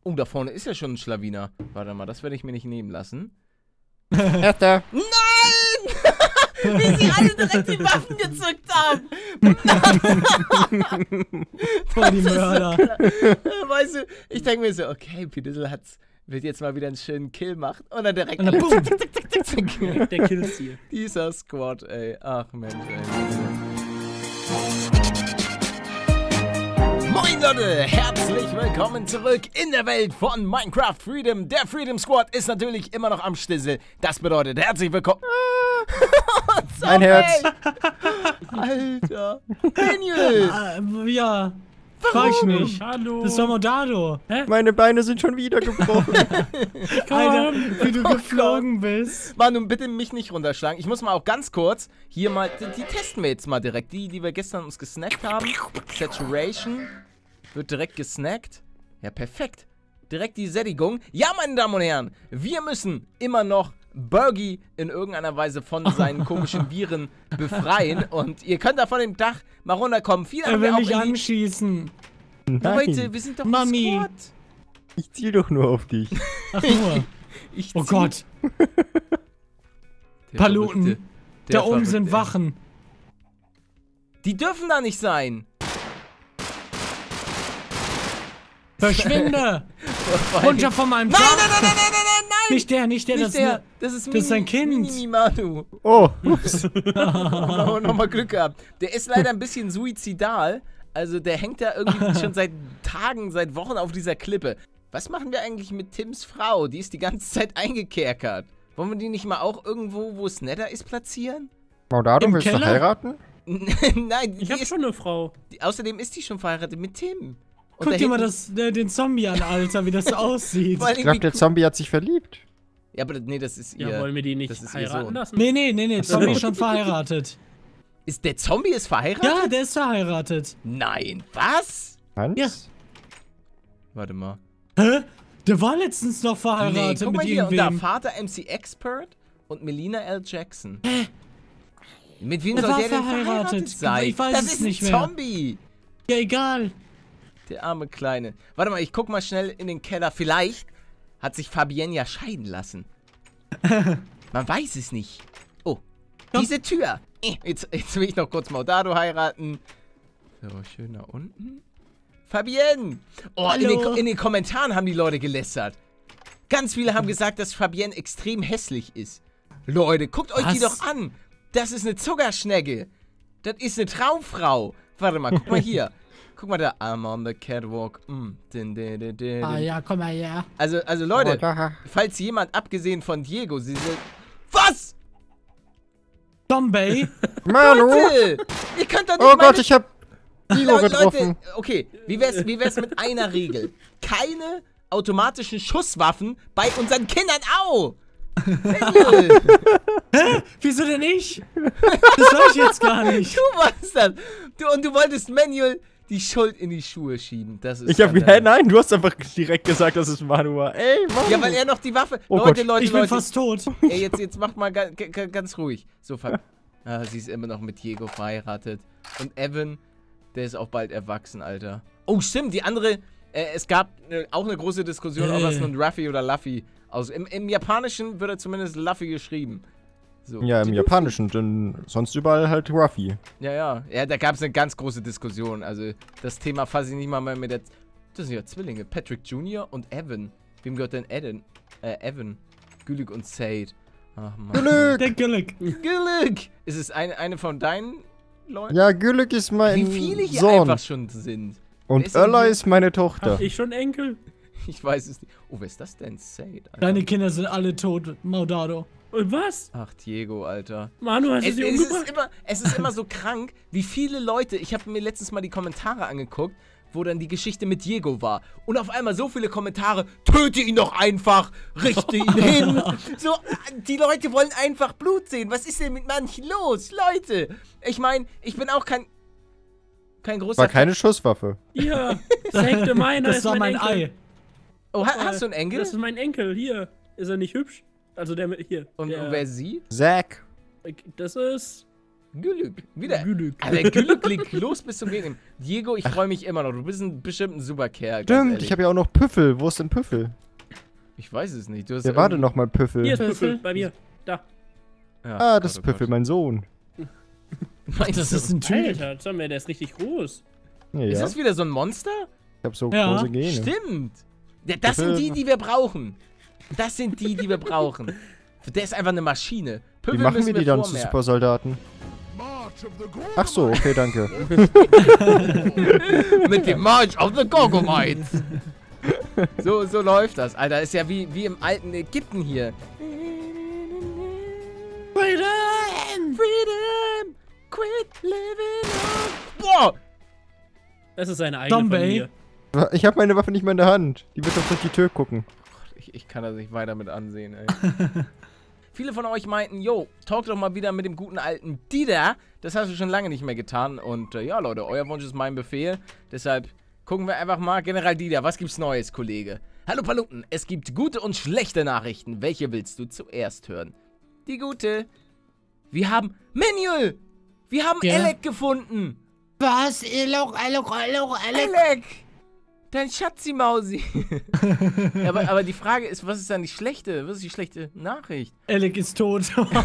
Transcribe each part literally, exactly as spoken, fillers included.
Oh, da vorne ist ja schon ein Schlawiner. Warte mal, das werde ich mir nicht nehmen lassen. Erster. Nein! Wie sie alle direkt die Waffen gezückt haben. Voll die Mörder. Weißt du, ich denke mir so, okay, Pidissel hat's, wird jetzt mal wieder einen schönen Kill machen. Und dann direkt... Und dann boom. Der Killstil. Dieser Squad, ey. Ach Mensch, ey. Moin Leute, herzlich willkommen zurück in der Welt von Minecraft Freedom. Der Freedom Squad ist natürlich immer noch am Stissel. Das bedeutet, herzlich willkommen... Ein Herz. Alter. Daniel. Ah, ja. Frag ich mich. Hallo. Das ist doch Modado. Hä? Meine Beine sind schon wieder gebrochen. Alter, wie du geflogen bist. Mann, nun bitte mich nicht runterschlagen. Ich muss mal auch ganz kurz hier mal, die, die testen wir jetzt mal direkt. Die, die wir gestern uns gesnackt haben. Saturation wird direkt gesnackt. Ja, perfekt. Direkt die Sättigung. Ja, meine Damen und Herren, wir müssen immer noch Bergie in irgendeiner Weise von seinen komischen Viren befreien. Und ihr könnt da von dem Dach mal runterkommen. Viele Er haben will wir auch mich in die... anschießen. Leute, wir sind doch Mami. ein Squad. Ich ziel doch nur auf dich. Ach nur. Ich Oh zieh- Gott. Der Paluten. Verrückte. Der Da oben Verrückte. sind Wachen. Die dürfen da nicht sein. Verschwinde. Vor allem- Runter von meinem Nein, Dach. nein, nein, nein, nein, nein, nein, nein! Nicht der, nicht der. Nicht das der. Ist Das ist, das ist sein Kind. Mini Manu. Oh. Oh, nochmal Glück gehabt. Der ist leider ein bisschen suizidal. Also der hängt da irgendwie schon seit Tagen, seit Wochen auf dieser Klippe. Was machen wir eigentlich mit Tims Frau? Die ist die ganze Zeit eingekerkert. Wollen wir die nicht mal auch irgendwo, wo es netter ist, platzieren? Maudado, Im willst du Keller? heiraten? Nein, Ich die hab ist, schon eine Frau. die, außerdem ist die schon verheiratet mit Tim. Und Guck da dir mal hinten- das, äh, den Zombie an, Alter, wie das aussieht. Vor allem Ich glaube, wie der cool- Zombie hat sich verliebt. Ja, aber nee, das ist ihr... Ja, wollen wir die nicht das ist ihr heiraten Sohn. lassen? Nee, nee, nee, nee, Zombie ist schon verheiratet. Ist der Zombie ist verheiratet? Ja, der ist verheiratet. Nein, was? Hans? Ja. Warte mal. Hä? Der war letztens noch verheiratet guck mit mal hier, und da irgendwem. Vater M C Expert und Melina L. Jackson. Mit wem Der soll war der denn verheiratet. verheiratet sein? Ich weiß das es ist nicht ein mehr. Zombie. Ja, egal. Der arme Kleine. Warte mal, ich guck mal schnell in den Keller. Vielleicht hat sich Fabienne ja scheiden lassen. Man weiß es nicht. Oh, Ja. diese Tür. Eh, Jetzt, jetzt will ich noch kurz Maudado heiraten. So, schön da unten. Fabienne! Oh, in den, Hallo. in den Kommentaren haben die Leute gelästert. Ganz viele haben gesagt, dass Fabienne extrem hässlich ist. Leute, guckt euch die Was? doch an. Das ist eine Zuckerschnecke. Das ist eine Traumfrau. Warte mal, guck mal hier. Guck mal da. I'm on the catwalk. Mm. Din, din, din, din. Ah ja, komm mal her. Also, also Leute, Maudado. falls jemand, abgesehen von Diego, sie sind... Was? Zombie? Manu! Leute! Ihr könnt doch nicht Oh meine... Gott, ich hab Diego Leute, getroffen. okay, wie wär's, wie wär's mit einer Regel? Keine automatischen Schusswaffen bei unseren Kindern. Au! Daniel, Wieso denn ich? Das soll ich jetzt gar nicht. du warst das. Du, und du wolltest Manuel die Schuld in die Schuhe schieben. Das ist Ich hab skandalös. hä, nein, du hast einfach direkt gesagt, dass es Manu war. Ey, Manu. Ja, weil er noch die Waffe... Oh Leute, Gott. Leute, Ich bin Leute. fast tot. Ey, jetzt, jetzt macht mal ga, ga, ganz ruhig. So, Fa- ah, sie ist immer noch mit Diego verheiratet. Und Evan, der ist auch bald erwachsen, Alter. Oh, stimmt, die andere... Äh, es gab äh, auch eine große Diskussion, ob Äh. es nun Ruffy oder Luffy aus... Im, Im Japanischen wird er zumindest Luffy geschrieben. So. Ja, im Japanischen, denn sonst überall halt Ruffy. Ja, ja. Ja, da gab es eine ganz große Diskussion. Also, das Thema fasse ich nicht mal mehr mit der... Das sind ja Zwillinge. Patrick Junior und Evan. Wem gehört denn Eden? Äh, Evan. Gülig und Said. Ach, Mann. Gülük! Der Güllig. Gülig! Ist es eine, eine von deinen Leuten? Ja, Gülük ist mein Wie viele hier Sohn. einfach schon sind. Wer Und ist denn Öller hier? ist meine Tochter. Hab ich schon Enkel? Ich weiß es nicht. Oh, wer ist das denn? Said, Alter. Deine Kinder sind alle tot, Maudado. Und was? Ach, Diego, Alter. Manu, hast du Es, sie es, ist umgebracht? immer, es ist immer so krank, wie viele Leute... Ich habe mir letztens mal die Kommentare angeguckt, wo dann die Geschichte mit Diego war. Und auf einmal so viele Kommentare. Töte ihn doch einfach! Richte ihn hin! So, die Leute wollen einfach Blut sehen. Was ist denn mit manchen los? Leute! Ich meine, ich bin auch kein... Kein großer... War keine Schusswaffe. Ja, das Hekte meiner Das ist war mein mein Enkel. Ei. Oh, ha, hast du einen Enkel? Das ist mein Enkel, hier. Ist er nicht hübsch? Also der mit, hier. Und, der, und wer ist sie? Zack. Das ist Glück. Wieder. Glück. Alter, Glück liegt los bis zum Gegenteil. Diego, ich freue mich immer noch. Du bist ein, bestimmt ein super Kerl. ganz Stimmt, ehrlich. ich habe ja auch noch Püffel. Wo ist denn Püffel? Ich weiß es nicht. Du hast Wer war denn irgendwie- noch mal Püffel? Hier ist Püffel, Püffel. bei mir. Da. Ja, Ah, Gott, das ist oh Püffel, Gott. mein Sohn. Meinst Das du- ist ein Typ. Alter, sag mir, der ist richtig groß. Ja, Ist ja. das wieder so ein Monster? Ich habe so Ja. große Gene. Stimmt. Ja, das sind die, die wir brauchen. Das sind die, die wir brauchen. Der ist einfach eine Maschine. Wie Püffel machen müssen wir die dann zu vormerken. Supersoldaten? Ach so, okay, danke. Mit dem March of the Gorgomites. So, so läuft das. Alter, ist ja wie, wie im alten Ägypten hier. Freedom! Freedom! Quit living on... Boah! Das ist seine eigene Zombie. Familie. Ich habe meine Waffe nicht mehr in der Hand. Die wird doch durch die Tür gucken. Ich, ich kann das nicht weiter mit ansehen, ey. Viele von euch meinten, yo, talk doch mal wieder mit dem guten alten Dieter. Das hast du schon lange nicht mehr getan. Und äh, ja, Leute, euer Wunsch ist mein Befehl. Deshalb gucken wir einfach mal. General Dieter, was gibt's Neues, Kollege? Hallo Paluten, es gibt gute und schlechte Nachrichten. Welche willst du zuerst hören? Die gute. Wir haben Manuel! Wir haben Ja. Alec gefunden! Was? Elok, Elok, Elok, Elok. Alec! Dein Schatzi-Mausi! Ja, aber, aber die Frage ist, was ist dann die schlechte? Was ist die schlechte Nachricht? Alec ist tot.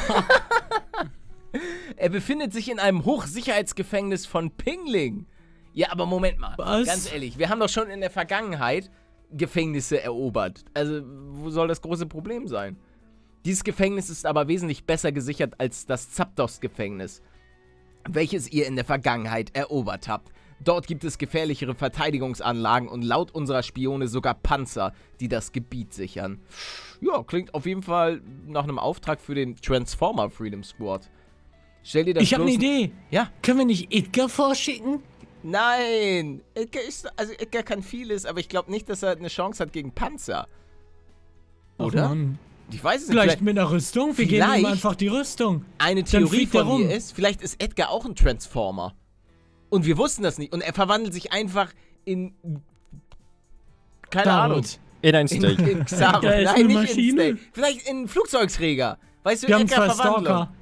Er befindet sich in einem Hochsicherheitsgefängnis von Pingling. Ja, aber Moment mal. Was? Ganz ehrlich, wir haben doch schon in der Vergangenheit Gefängnisse erobert. Also, wo soll das große Problem sein? Dieses Gefängnis ist aber wesentlich besser gesichert als das Zapdos-Gefängnis, welches ihr in der Vergangenheit erobert habt. Dort gibt es gefährlichere Verteidigungsanlagen und laut unserer Spione sogar Panzer, die das Gebiet sichern. Ja, klingt auf jeden Fall nach einem Auftrag für den Transformer Freedom Squad. Stell dir das Ich habe eine bloß- Idee. Ja. Können wir nicht Edgar vorschicken? Nein! Edgar ist, also Edgar kann vieles, aber ich glaube nicht, dass er eine Chance hat gegen Panzer. Ach, Oder? Mann. Ich weiß es nicht. Vielleicht Vielleicht mit einer Rüstung? Wir geben ihm Vielleicht- einfach die Rüstung. eine dann Theorie fliegt er von mir rum. ist, vielleicht ist Edgar auch ein Transformer. Und wir wussten das nicht. Und er verwandelt sich einfach in... Keine David. Ahnung. In ein In, Steak. in Xaro. Edgar ist Nein, eine nicht Maschine. in Steak. Vielleicht in einen Flugzeugträger. Weißt du, Wir haben zwei Edgar-Verwandlung. Stalker.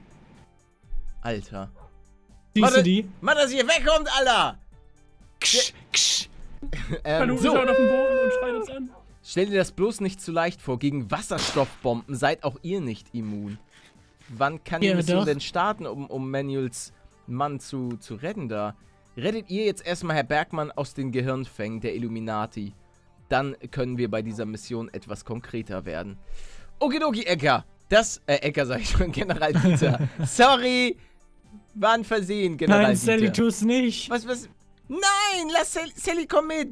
Alter. Siehst Warte. du die? Mann, dass ihr wegkommt, Alter! Ksch, ksch. Ähm, Hallo, so. wir schauen auf den Boden und schreien uns an. Stell dir das bloß nicht zu leicht vor. Gegen Wasserstoffbomben seid auch ihr nicht immun. Wann kann die Ja, Mission doch. denn starten, um, um Manuels Mann zu, zu retten da? Rettet ihr jetzt erstmal Herr Bergmann aus den Gehirnfängen der Illuminati. Dann können wir bei dieser Mission etwas konkreter werden. Okidoki, Ecker. Das, äh, Ecker sag ich schon, General Dieter. Sorry. War ein Versehen, General Nein, Dieter. Sally, tu's nicht. Was, was? Nein, lass Sally, Sally komm mit.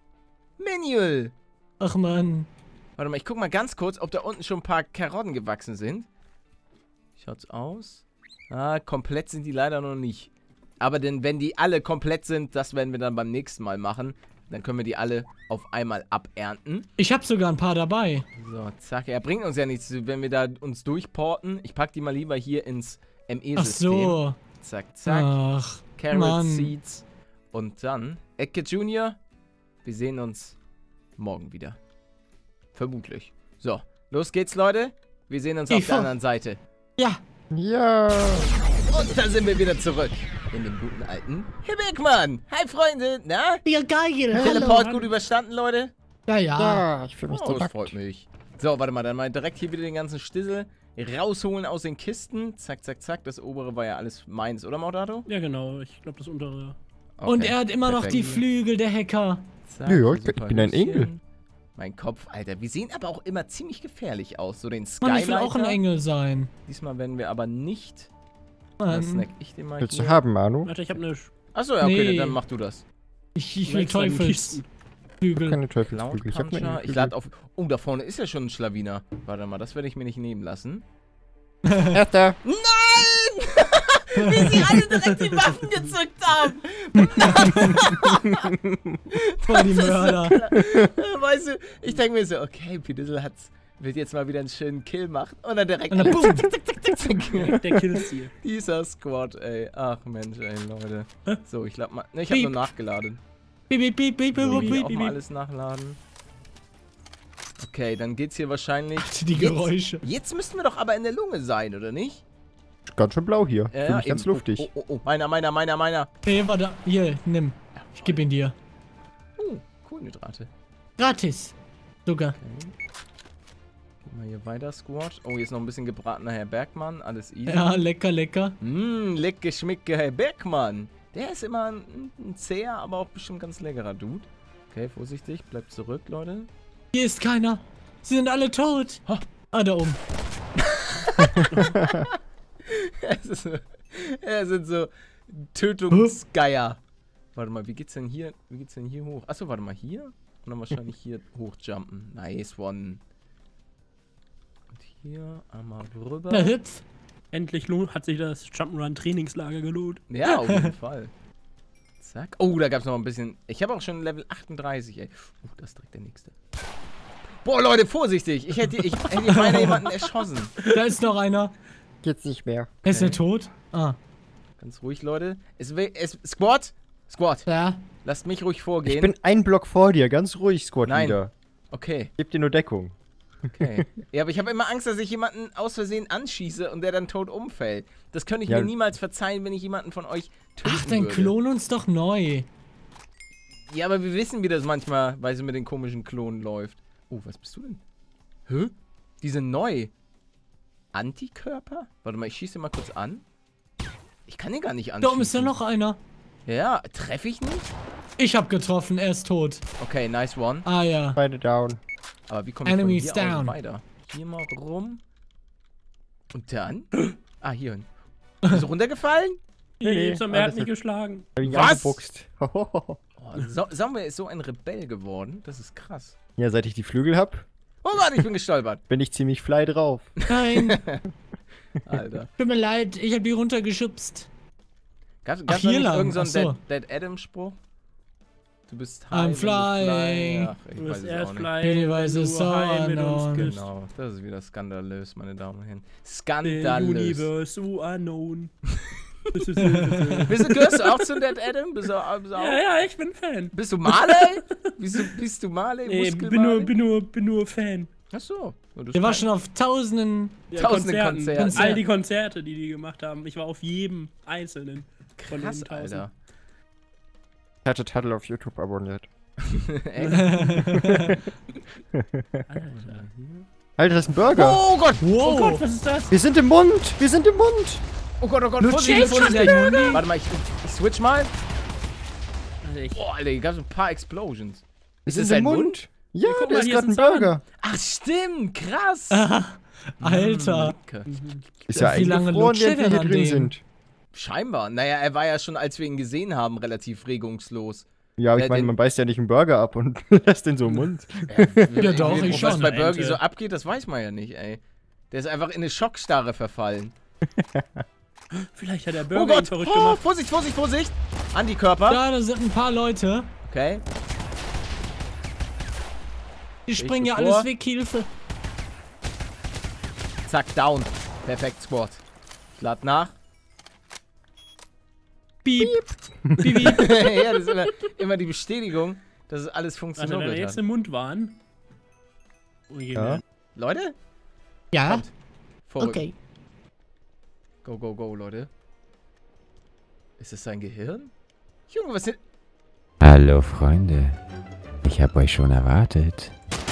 Manuel. Ach, Mann. Warte mal, ich guck mal ganz kurz, ob da unten schon ein paar Karotten gewachsen sind. Schaut's aus? Ah, komplett sind die leider noch nicht. Aber denn, wenn die alle komplett sind, das werden wir dann beim nächsten Mal machen. Dann können wir die alle auf einmal abernten. Ich habe sogar ein paar dabei. So, zack. Er bringt uns ja nichts, wenn wir da uns durchporten. Ich pack die mal lieber hier ins M Ach E-System. so. Zack, zack. Ach, Carrot Mann. Seeds. Und dann, Ecke Junior, wir sehen uns morgen wieder. Vermutlich. So, los geht's, Leute. Wir sehen uns Ich auf der vor- anderen Seite. Ja. Ja. Und da sind wir wieder zurück. In dem guten alten Herr Beckmann. Hi, Freunde. Na? Ja, geil. Teleport gut überstanden, Leute? Ja, ja. Ja, ich fühle mich Oh, so das nackt. freut mich. So, warte mal, dann mal direkt hier wieder den ganzen Stissel rausholen aus den Kisten. Zack, zack, zack. Das obere war ja alles meins, oder, Maudato? Ja, genau. Ich glaube, das untere. Okay, Und er hat immer noch die perfekt. Flügel, der Hacker. Zack, Ja, ich super bin ein Höschen. Engel. Mein Kopf, Alter. Wir sehen aber auch immer ziemlich gefährlich aus. So den Mann, Skylighter. ich will auch ein Engel sein. Diesmal werden wir aber nicht. Dann snack Mann. ich den mal Willst hier. du haben, Manu? Warte, ich habe eine. Achso, ja, okay, Nee. dann mach du das. Ich, ich will extra in Teufelsflügel. Keine Cloud Teufelsflügel. Ich hab nur Puncher. einen Ich lade auf. Oh, da vorne ist ja schon ein Schlawiner. Warte mal, das werde ich mir nicht nehmen lassen. Erster. Nein! Wie sie alle direkt die Waffen gezückt haben! Voll die Mörder. Weißt du, ich denke mir so, okay, Pidissel hat's. Wird jetzt mal wieder einen schönen Kill machen. Und dann direkt. Und dann alle boom. tick, tick, tick, tick, tick. Der Killstil. Dieser Squad, ey. Ach Mensch, ey, Leute. So, ich lade mal. Ne, ich habe Piep. nur nachgeladen. Piep, piep, piep, piep, So, piep, hier piep, auch mal piep. alles nachladen. Okay, dann geht's hier wahrscheinlich. Die Geräusche. Jetzt, jetzt müssten wir doch aber in der Lunge sein, oder nicht? Ganz schön blau hier. Ja, Fühl ja, mich ganz eben. luftig. Oh, oh, oh, meiner, meiner, meiner, meiner. Nee, warte. Hier, nimm. Ich geb ihn dir. Oh, Kohlenhydrate. Gratis. Sogar. Okay. Gehen wir hier weiter, Squad. Oh, hier ist noch ein bisschen gebratener Herr Bergmann. Alles easy. Ja, lecker, lecker. Mmm, lecker schmecke Herr Bergmann. Der ist immer ein, ein zäher, aber auch bestimmt ganz leckerer Dude. Okay, vorsichtig. Bleibt zurück, Leute. Hier ist keiner. Sie sind alle tot. Ha. Ah, da oben. es, ist so, es sind so Tötungsgeier. Warte mal, wie geht's denn hier? Wie geht's denn hier hoch? Achso, warte mal, hier? Und dann wahrscheinlich hier hochjumpen. Nice one. Und hier einmal rüber. Na, hüpf. Endlich lohnt, hat sich das Jump'n'Run-Trainingslager gelohnt. Ja, auf jeden Fall. Zack. Oh, da gab's noch ein bisschen. Ich habe auch schon Level achtunddreißig, ey. Uh, das ist direkt der nächste. Boah, Leute, vorsichtig. Ich hätte, ich hätte beinahe jemanden erschossen. Da ist noch einer. Jetzt nicht mehr. Ist er tot? Ah. Ganz ruhig, Leute. Es, will- es, Squad? Squad, Ja. lasst mich ruhig vorgehen. Ich bin ein Block vor dir. Ganz ruhig, Squad Nein. wieder. Okay, Gib dir nur Deckung. okay. Ja, aber ich habe immer Angst, dass ich jemanden aus Versehen anschieße und der dann tot umfällt. Das könnte ich Ja. mir niemals verzeihen, wenn ich jemanden von euch töten Ach, dann würde. klon uns doch neu. Ja, aber wir wissen, wie das manchmal, weil es mit den komischen Klonen läuft. Oh, was bist du denn? Hä? Die sind neu. Antikörper? Warte mal, ich schieße mal kurz an. Ich kann den gar nicht Da anschießen. oben ist ja noch einer. Ja, treffe ich nicht? Ich hab getroffen, er ist tot. Okay, nice one. Ah ja. Beide down. Aber wie komme ich von Enemies hier aus down. weiter? Hier mal rum. Und dann? Ah, hier hin. Bist du runtergefallen? Nee, nee, Jetzt haben wir alles hat mich gut. geschlagen. Hab ich Was? angebuchst. Oh, so, Samuel ist so ein Rebell geworden. Das ist krass. Ja, seit ich die Flügel hab, Oh Gott, ich bin gestolpert. bin ich ziemlich fly drauf. Nein, Alter. tut mir leid, ich hab die runtergeschubst. Gab's, Ach, gab's da hier nicht lang, irgendeinen so ach so. Dead, Dead Adam-Spruch? Du bist I'm wenn du flying. Ach, ich Du weiß bist es erst auch nicht. fly, Hinweise wenn so du heim mit uns unknown. küsst. Genau, das ist wieder skandalös, meine Damen und Herren. The Skandalös. universe unknown. Bist du, gehörst du auch zu Dead Adam? Bist du, bist du, auch, Ja, ja, ich bin Fan. bist du Marley? Bist du, bist du Marley? Nee, Muskel bin nur, Marley? bin nur, bin nur Fan. Achso. Der war schon auf tausenden. Ja, Tausende Konzerten. Konzerte. All die Konzerte, die die gemacht haben. Ich war auf jedem einzelnen von Krass, den tausend. Alter. Hatte Tuttle auf YouTube abonniert. Echt? Alter. Alter, das ist ein Burger. Oh Gott! Oh Wow. Gott, was ist das? Wir sind im Mund. Wir sind im Mund. Oh Gott, oh Gott, Lutschi vorsichtig, von vorsichtig. der Mundi. Warte mal, ich, ich switch mal. Also ich, Boah, Alter, hier gab es ein paar Explosions. Wir Ist sind das im ein Mund. Mund? Ja, guck der mal, ist hier gerade ein ist ein Burger. Ach, stimmt, krass. Alter. Lecker. Ist ja Wie lange eingefroren, lutscht der während wir hier denn an drin dem? sind. Scheinbar. Naja, er war ja schon, als wir ihn gesehen haben, relativ regungslos. Ja, aber Wer ich meine, denn- man beißt ja nicht einen Burger ab und lässt den so im Mund. Ja, doch, ich Was schon. bei Burgi Ente. so abgeht, das weiß man ja nicht, ey. Der ist einfach in eine Schockstarre verfallen. vielleicht hat der Oh Burger ihn Gott! verrückt Oh, gemacht. Vorsicht, Vorsicht, Vorsicht! Antikörper. Da, da sind ein paar Leute. Okay. Die Ich springen ja bevor. alles weg, Hilfe. Zack, down. Perfekt, Squad. Ich lad nach. Piep. Piep. Piep. Ja, das ist immer, immer die Bestätigung, dass es alles Also, funktioniert wenn wir jetzt hat. im Mund waren. Oh, je, Ja. man. Leute? Ja, Kommt. Vorrück. okay. Go, go, go, Leute. Ist das sein Gehirn? Junge, was sind... Hallo Freunde, ich habe euch schon erwartet.